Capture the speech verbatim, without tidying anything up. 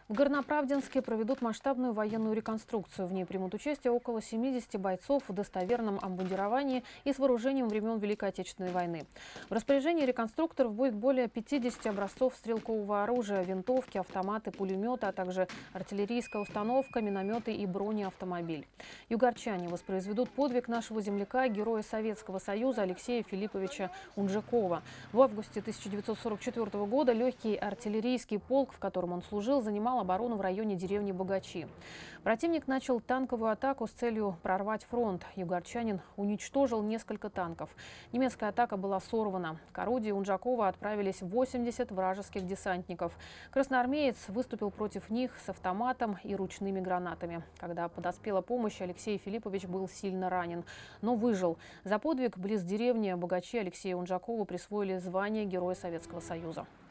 В Горноправдинске проведут масштабную военную реконструкцию. В ней примут участие около семидесяти бойцов в достоверном обмундировании и с вооружением времен Великой Отечественной войны. В распоряжении реконструкторов будет более пятидесяти образцов стрелкового оружия, винтовки, автоматы, пулеметы, а также артиллерийская установка, минометы и бронеавтомобиль. Югорчане воспроизведут подвиг нашего земляка, героя Советского Союза Алексея Филипповича Унжакова. В августе тысяча девятьсот сорок четвёртого года легкий артиллерийский полк, в котором он служил, занимал оборону в районе деревни Богачи. Противник начал танковую атаку с целью прорвать фронт. Югорчанин уничтожил несколько танков. Немецкая атака была сорвана. К орудию Унжакова отправились восемьдесят вражеских десантников. Красноармеец выступил против них с автоматом и ручными гранатами. Когда подоспела помощь, Алексей Филиппович был сильно ранен, но выжил. За подвиг близ деревни Богачи Алексею Унжакову присвоили звание Героя Советского Союза.